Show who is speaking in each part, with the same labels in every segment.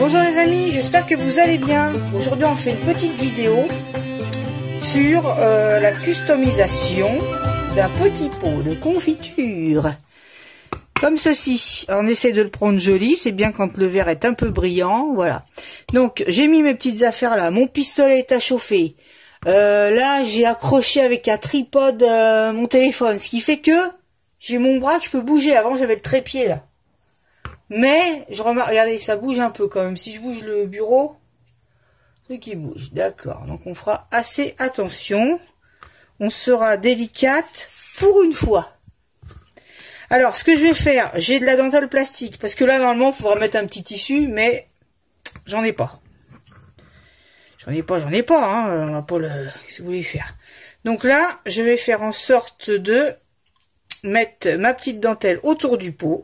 Speaker 1: Bonjour les amis, j'espère que vous allez bien. Aujourd'hui on fait une petite vidéo sur la customisation d'un petit pot de confiture. Comme ceci. Alors, on essaie de le prendre joli, c'est bien quand le verre est un peu brillant, voilà. Donc j'ai mis mes petites affaires là, mon pistolet est à chauffer. Là j'ai accroché avec un tripode mon téléphone, ce qui fait que j'ai mon bras que je peux bouger. Avant j'avais le trépied là. Mais, je remarque, regardez, ça bouge un peu quand même. Si je bouge le bureau, c'est qui bouge. D'accord. Donc, on fera assez attention. On sera délicate pour une fois. Alors, ce que je vais faire, j'ai de la dentelle plastique. Parce que là, normalement, il faudra mettre un petit tissu, mais j'en ai pas. J'en ai pas, hein. On va pas le... Qu'est-ce que vous voulez faire? Donc là, je vais faire en sorte de mettre ma petite dentelle autour du pot.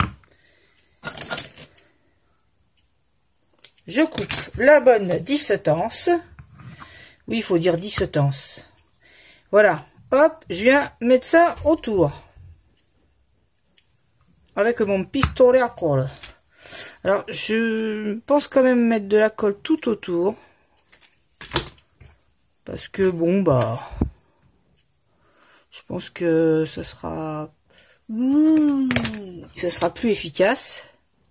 Speaker 1: Je coupe la bonne dissetance. Oui, il faut dire dissetance. Voilà. Hop, je viens mettre ça autour. Avec mon pistolet à colle. Alors, je pense quand même mettre de la colle tout autour. Parce que, bon, bah... Je pense que ça sera... Ça sera plus efficace.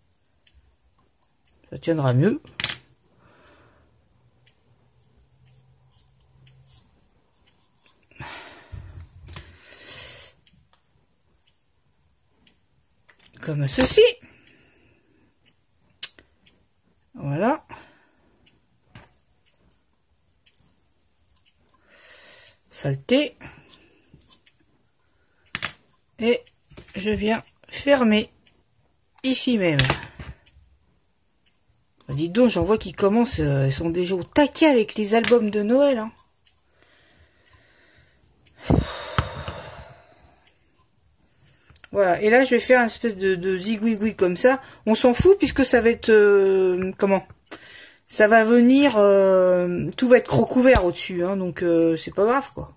Speaker 1: Ça tiendra mieux. Comme ceci. Voilà. Saleté. Et je viens fermer ici même. Dites donc, j'en vois qui commencent, ils sont déjà au taquet avec les albums de Noël. Hein. Voilà, et là je vais faire une espèce de zigouigoui comme ça. On s'en fout puisque ça va être... comment? Ça va venir... tout va être recouvert au-dessus, hein, donc c'est pas grave quoi.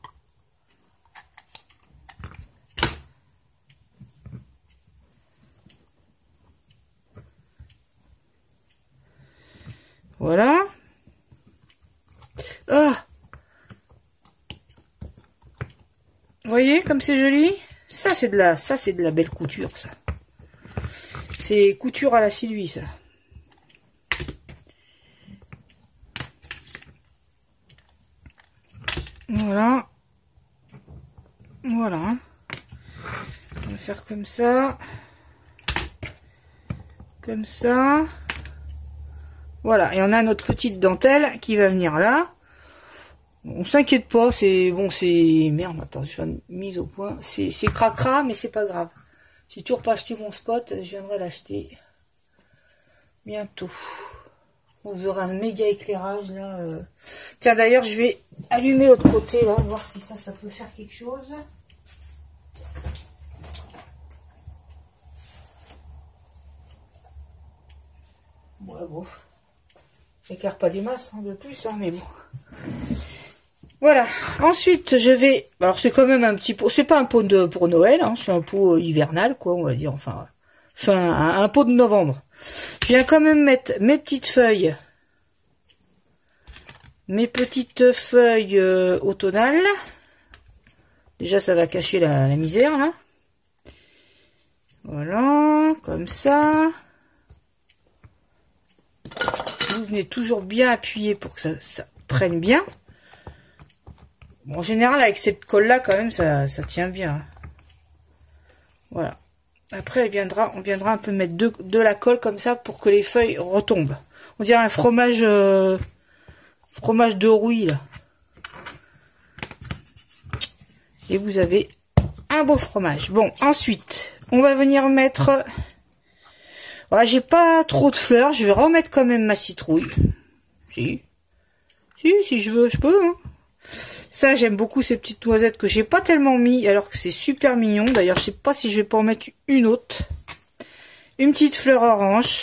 Speaker 1: Voilà. Ah! Vous voyez comme c'est joli? Ça c'est de la belle couture ça. C'est couture à la Sylvie ça. Voilà. Voilà. On va faire comme ça. Comme ça. Voilà, et on a notre petite dentelle qui va venir là. On s'inquiète pas, c'est bon, c'est merde. Attends, je fais une mise au point. C'est cracra, mais c'est pas grave. J'ai toujours pas acheté mon spot, je viendrai l'acheter bientôt. Vous aurez un méga éclairage là. Tiens, d'ailleurs, je vais allumer l'autre côté là, voir si ça peut faire quelque chose. Ouais, bon. J'éclaire pas des masses hein, de plus, hein, mais bon. Voilà. Ensuite, je vais... Alors, c'est quand même un petit pot... C'est pas un pot pour Noël, hein, c'est un pot hivernal, quoi, on va dire. Enfin, un pot de novembre. Je viens quand même mettre mes petites feuilles. Mes petites feuilles automnales. Déjà, ça va cacher la misère, là. Voilà, comme ça. Vous venez toujours bien appuyer pour que ça prenne bien. Bon, en général, avec cette colle-là, quand même, ça tient bien. Voilà. Après, on viendra un peu mettre de la colle comme ça pour que les feuilles retombent. On dirait un fromage, fromage de rouille, là. Et vous avez un beau fromage. Bon, ensuite, on va venir mettre... Voilà, j'ai pas trop de fleurs. Je vais remettre quand même ma citrouille. Si je veux, je peux. Hein. Ça, j'aime beaucoup ces petites noisettes que j'ai pas tellement mis, alors que c'est super mignon. D'ailleurs, je sais pas si je vais pas en mettre une autre. Une petite fleur orange.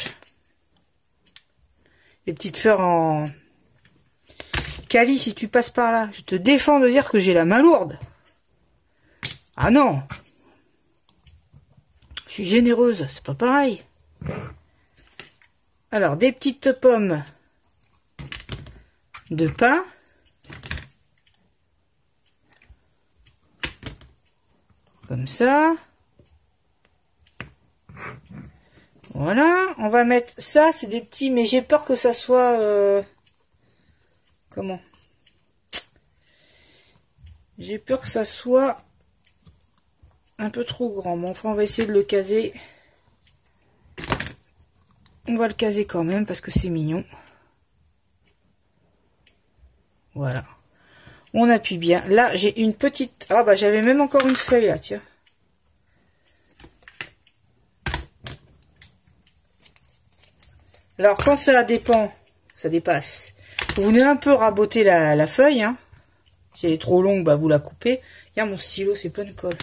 Speaker 1: Des petites fleurs en... Cali, si tu passes par là, je te défends de dire que j'ai la main lourde. Ah non. Je suis généreuse, c'est pas pareil. Alors, des petites pommes de pain. Comme ça. Voilà. On va mettre ça, c'est des petits, mais j'ai peur que ça soit... comment? J'ai peur que ça soit un peu trop grand. Bon, enfin, on va essayer de le caser. On va le caser quand même parce que c'est mignon. Voilà. On appuie bien. Là, j'ai une petite... Ah bah, j'avais même encore une feuille là, tiens. Alors, quand ça dépend, ça dépasse, vous venez un peu raboter la feuille, hein. Si elle est trop longue, bah vous la coupez. Regarde mon stylo, c'est plein de colle.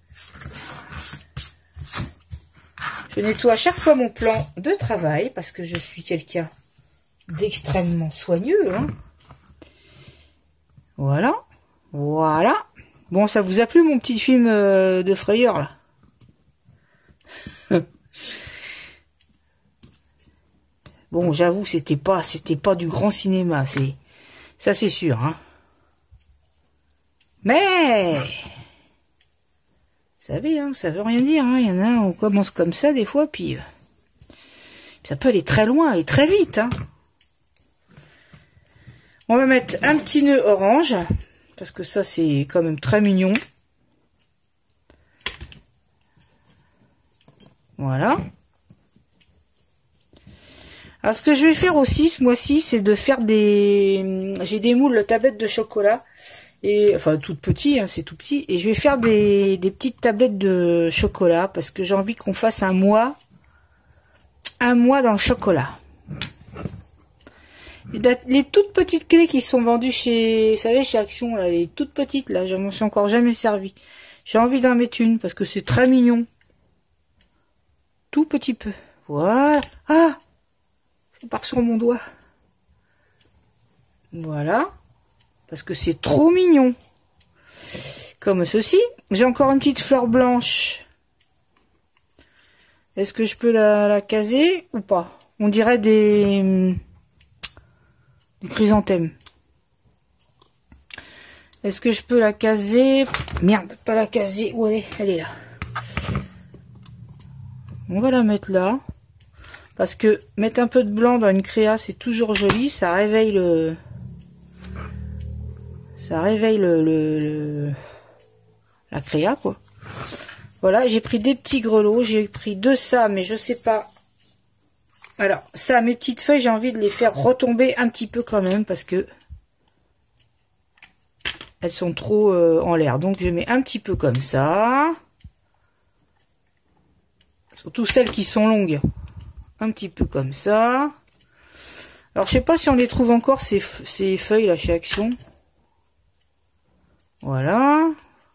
Speaker 1: Je nettoie à chaque fois mon plan de travail parce que je suis quelqu'un d'extrêmement soigneux, hein. Voilà. Voilà. Bon, ça vous a plu mon petit film de frayeur là? Bon, j'avoue, c'était pas du grand cinéma, ça c'est sûr, hein. Mais, vous savez, hein, ça veut rien dire, hein. Il y en a un, on commence comme ça des fois, puis ça peut aller très loin et très vite, hein. On va mettre un petit nœud orange, parce que ça c'est quand même très mignon. Voilà. Alors ce que je vais faire aussi ce mois-ci, c'est de faire des... J'ai des moules tablettes de chocolat. Et enfin tout petit, hein, c'est tout petit. Et je vais faire des petites tablettes de chocolat parce que j'ai envie qu'on fasse un mois dans le chocolat. Et les toutes petites clés qui sont vendues chez, vous savez, chez Action, là, les toutes petites, là, je m'en suis encore jamais servi. J'ai envie d'en mettre une parce que c'est très mignon. Tout petit peu. Voilà. Ah! Ça part sur mon doigt. Voilà. Parce que c'est trop mignon. Comme ceci. J'ai encore une petite fleur blanche. Est-ce que je peux la caser ou pas? On dirait des chrysanthèmes. Est-ce que je peux la caser? Merde, pas la caser. Où elle est? Elle est là. On va la mettre là. Parce que mettre un peu de blanc dans une créa, c'est toujours joli. Ça réveille le... Ça réveille la créa, quoi. Voilà, j'ai pris des petits grelots. J'ai pris de ça, mais je sais pas. Alors, ça, mes petites feuilles, j'ai envie de les faire retomber un petit peu quand même. Parce que elles sont trop en l'air. Donc, je mets un petit peu comme ça. Surtout celles qui sont longues. Un petit peu comme ça. Alors, je sais pas si on les trouve encore, ces feuilles, là, chez Action. Voilà.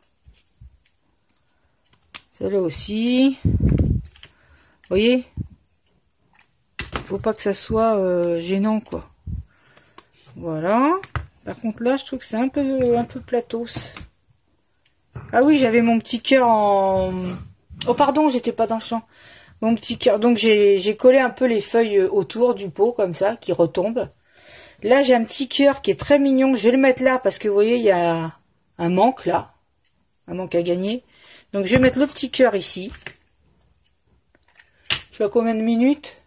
Speaker 1: Celle-là aussi. Vous voyez? Faut pas que ça soit gênant, quoi. Voilà. Par contre, là, je trouve que c'est un peu platos. Ah oui, j'avais mon petit cœur en... Oh, pardon, j'étais pas dans le champ. Mon petit cœur. Donc, j'ai collé un peu les feuilles autour du pot, comme ça, qui retombent. Là, j'ai un petit cœur qui est très mignon. Je vais le mettre là, parce que, vous voyez, il y a un manque, là. Un manque à gagner. Donc, je vais mettre le petit cœur ici. Je suis à combien de minutes?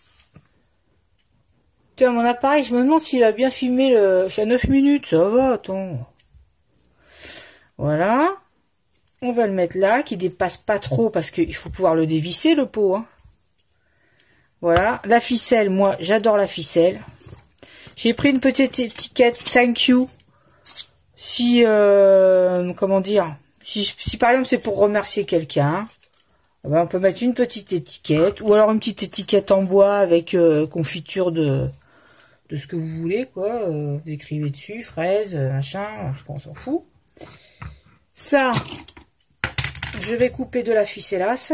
Speaker 1: Tiens, mon appareil, je me demande s'il a bien filmé le... Je suis à 9 minutes, ça va, attends. Voilà. On va le mettre là, qui dépasse pas trop, parce qu'il faut pouvoir le dévisser, le pot, hein. Voilà. La ficelle, moi, j'adore la ficelle. J'ai pris une petite étiquette thank you. Si, comment dire, si par exemple c'est pour remercier quelqu'un, ben on peut mettre une petite étiquette, ou alors une petite étiquette en bois avec confiture de ce que vous voulez, quoi. Vous écrivez dessus, fraises, machin, je pense, on s'en fout. Ça, je vais couper de la ficellasse.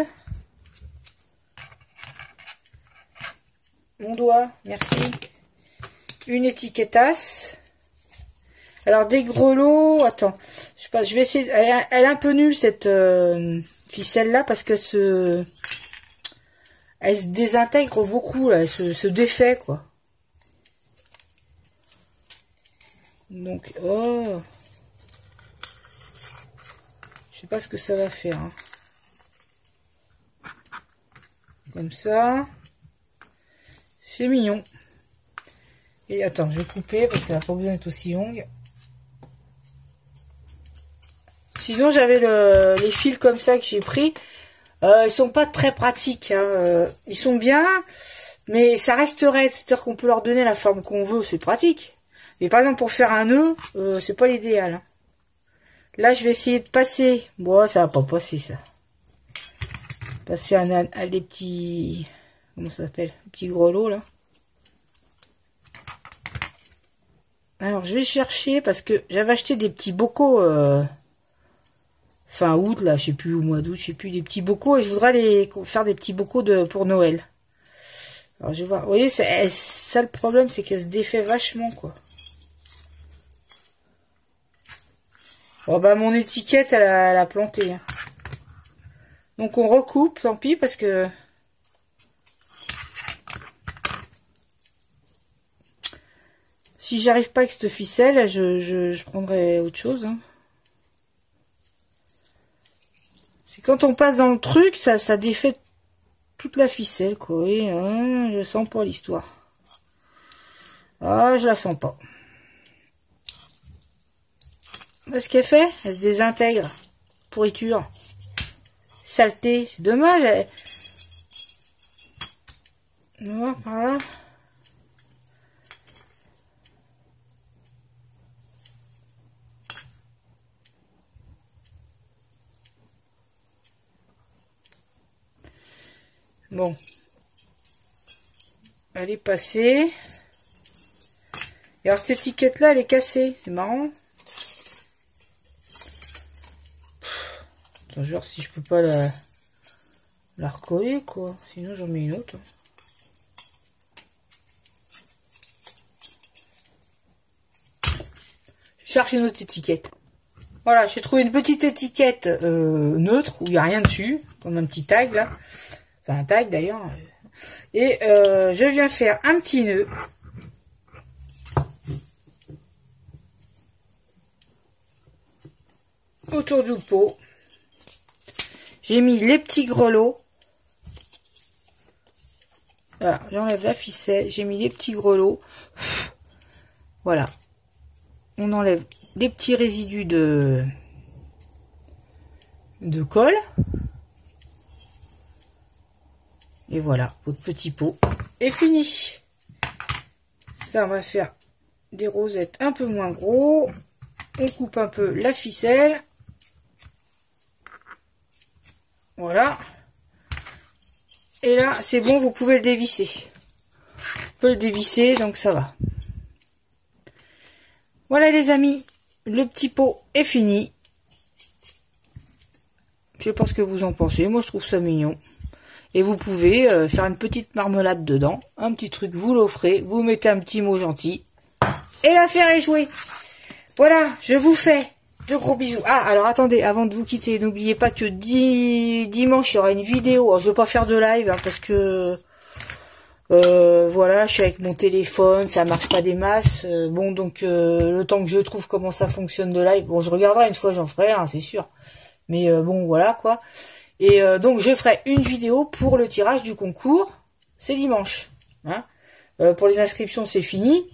Speaker 1: Mon doigt, merci. Une étiquettasse. Alors des grelots, attends, je sais pas, je vais essayer. Elle est un peu nulle cette ficelle là parce que elle elle se désintègre beaucoup, là, elle se défait, quoi. Donc, oh, je sais pas ce que ça va faire. Hein. Comme ça, c'est mignon. Et attends, je vais couper parce qu'elle n'a pas besoin d'être aussi longue. Sinon, j'avais les fils comme ça que j'ai pris. Ils sont pas très pratiques. Hein. Ils sont bien, mais ça reste raide. C'est-à-dire qu'on peut leur donner la forme qu'on veut, c'est pratique. Mais par exemple, pour faire un nœud, c'est pas l'idéal. Hein. Là, je vais essayer de passer. Bon, ça va pas passer, ça. Passer les petits... Comment ça s'appelle? Les petits grelots, là. Alors, je vais chercher, parce que j'avais acheté des petits bocaux... fin août, là, je sais plus, au mois d'août, je sais plus, des petits bocaux. Et je voudrais faire des petits bocaux pour Noël. Alors, je vais voir. Vous voyez, ça le problème, c'est qu'elle se défait vachement, quoi. Oh bah mon étiquette elle a planté. Hein. Donc on recoupe, tant pis parce que si j'arrive pas avec cette ficelle, je prendrai autre chose. Hein. C'est quand on passe dans le truc, ça défait toute la ficelle quoi. Et je sens pas l'histoire. Ah je la sens pas. Ce qu'elle fait, elle se désintègre. Pourriture. Saleté. C'est dommage. Elle... On va voir par là. Bon. Elle est passée. Et alors cette étiquette là, elle est cassée. C'est marrant. Genre si je peux pas la recoller quoi, sinon j'en mets une autre. Je cherche une autre étiquette. Voilà, j'ai trouvé une petite étiquette neutre où il n'y a rien dessus, comme un petit tag là, enfin un tag d'ailleurs. Et je viens faire un petit nœud. Autour du pot. J'ai mis les petits grelots. Voilà, j'enlève la ficelle. J'ai mis les petits grelots. Voilà. On enlève les petits résidus de colle. Et voilà, votre petit pot est fini. Ça, on va faire des rosettes un peu moins gros. On coupe un peu la ficelle. Voilà. Et là, c'est bon, vous pouvez le dévisser. On peut le dévisser, donc ça va. Voilà les amis, le petit pot est fini. Je sais pas ce que vous en pensez, moi je trouve ça mignon. Et vous pouvez faire une petite marmelade dedans, un petit truc, vous l'offrez, vous mettez un petit mot gentil. Et l'affaire est jouée. Voilà, je vous fais de gros bisous. Ah, alors attendez, avant de vous quitter, n'oubliez pas que dimanche, il y aura une vidéo. Alors, je vais pas faire de live, hein, parce que... voilà, je suis avec mon téléphone, ça marche pas des masses. Bon, donc, le temps que je trouve comment ça fonctionne de live... Bon, je regarderai une fois, j'en ferai un, c'est sûr. Mais bon, voilà, quoi. Et donc, je ferai une vidéo pour le tirage du concours. C'est dimanche. Hein. Pour les inscriptions, c'est fini.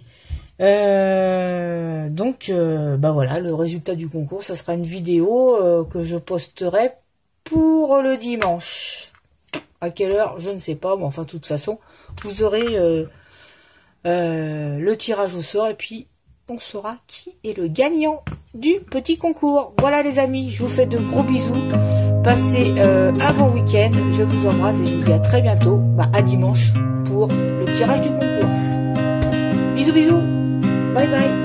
Speaker 1: Donc bah voilà, le résultat du concours, ça sera une vidéo que je posterai pour le dimanche. À quelle heure, je ne sais pas, mais enfin de toute façon vous aurez le tirage au sort et puis on saura qui est le gagnant du petit concours. Voilà les amis, je vous fais de gros bisous, passez un bon week-end, je vous embrasse et je vous dis à très bientôt, à dimanche pour le tirage du concours. Bisous bisous. Bye bye.